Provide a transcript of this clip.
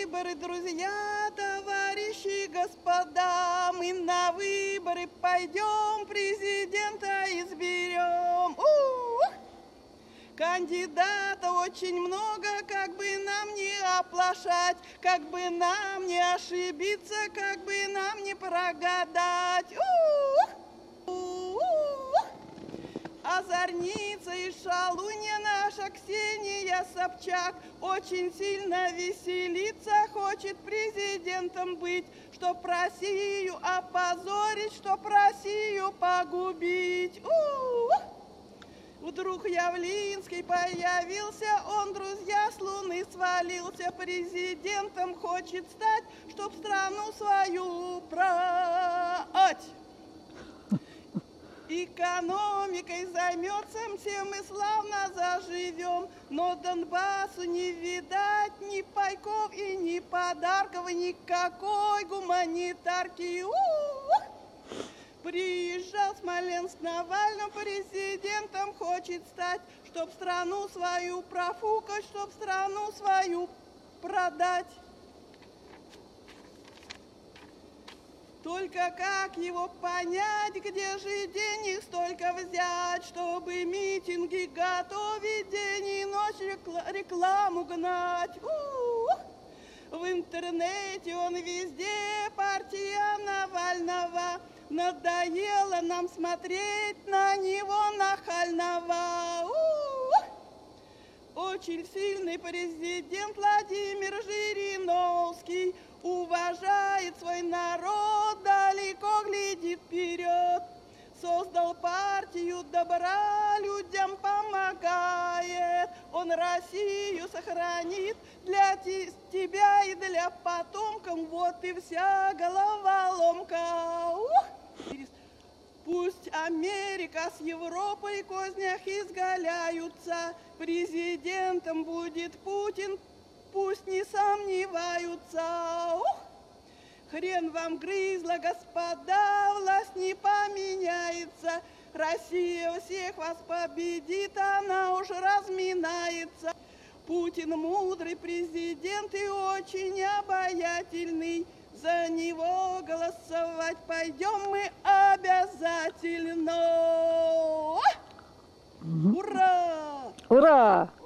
выборы, друзья, товарищи, господа, мы на выборы пойдем, президента изберем. Кандидатов очень много, как бы нам не оплошать, как бы нам не ошибиться, как бы нам не прогадать. Озорница и шалунья наша Ксения Собчак очень сильно веселиться хочет президентом быть, чтоб Россию опозорить, чтоб Россию погубить. Вдруг Явлинский появился, он, друзья, с луны свалился, президентом хочет стать, чтоб страну свою брать. Экономикой займется, все мы славно заживем, но Донбассу не видать ни пайков и ни подарков, никакой гуманитарки. Приезжал Смоленск Навальным, президентом хочет стать, чтоб страну свою профукать, чтоб страну свою продать. Только как его понять, где же денег столько взять, чтобы митинги готовить, день и ночь рекламу гнать? В интернете он везде, партия Навального. Надоело нам смотреть на него нахального. Очень сильный президент Владимир Жириновский уважает свой народ, далеко глядит вперед. Создал партию добра, людям помогает. Он Россию сохранит для тебя и для потомков. Вот и вся головоломка. Пусть Америка с Европой в кознях изгаляются, президентом будет Путин, пусть не сомневаются. Хрен вам грызла, господа, власть не поменяется. Россия всех вас победит, она уж разминается. Путин мудрый президент и очень обаятельный. За него голосовать пойдем мы обязательно. Ура! Ура!